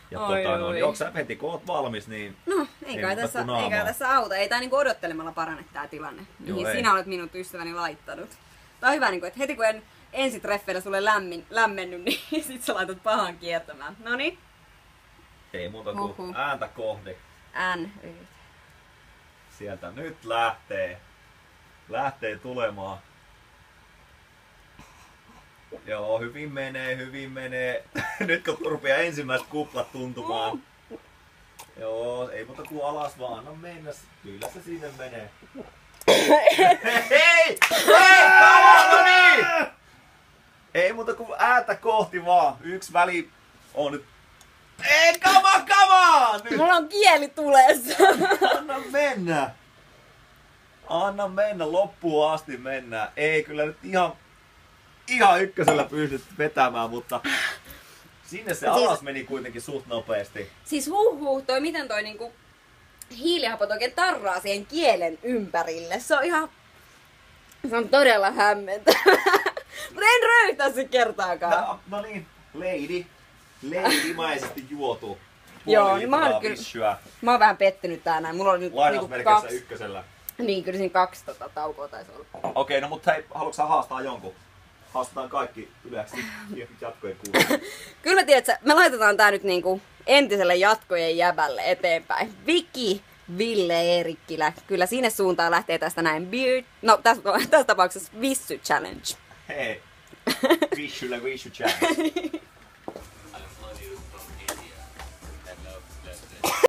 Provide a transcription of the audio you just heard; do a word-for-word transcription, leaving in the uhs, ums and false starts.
Ja Oi, tota, no, oi. niin onko sä Peti, kun oot valmis, niin... No, ei kai, muuta tässä, kuin ei kai naamaa. tässä auta. Ei tää niinku odottelemalla parane tää tilanne, mihin Joo, ei. sinä olet minut ystäväni laittanut. Tää on hyvä, niinku, että heti kun en ensitreffeillä sulle lämmin, lämmennyt, niin sit sä laitat pahan kiertämään. Noniin. Ei muuta kuin Huhhuh. ääntä kohde. N, Y. Sieltä nyt lähtee. Lähtee tulemaan. Joo, hyvin menee, hyvin menee. Nyt kun rupeaa ensimmäiset kuplat tuntumaan. Joo, ei muuta kuin alas vaan, anna mennä. Kyllä se sinne menee. Hei! Hei! Kama, no niin! Ei muuta kuin ääntä kohti vaan. Yksi väli on nyt. Ei, kama, kama! Nyt! Mulla on kieli tulessa. Anna mennä! Anna mennä, loppuun asti mennään. Ei kyllä nyt ihan, ihan ykkösellä pystyt vetämään, mutta sinne se Siis- alas meni kuitenkin suht nopeasti. Siis huh huh, toi miten toi niinku hiilihapot oikein tarraa siihen kielen ympärille. Se on ihan... Se on todella hämmentävää. Mutta en röyhtä se kertaakaan. No, no niin, lady. Lady-maisesti juotu. Joo, niin mä oon litraa kyllä- vissyä. Mä oon vähän pettynyt tänään. Mulla on nyt niinku Lainausmerkeissä kaksi... ykkösellä. Niin, kyllä siinä kaksi tota, taukoa taisi olla. Okei, no mutta hei, haluatko sä haastaa jonkun? Haastetaan kaikki yleensä jatkojen kuulla. Kyllä mä tiedän, että me laitetaan tää nyt niinku entiselle jatkojen jäbälle eteenpäin. Viki Ville Eerikkilä. Kyllä sinne suuntaan lähtee tästä näin beard... No tässä, tässä tapauksessa Vissy Challenge. Hei, vissyllä vissy chance.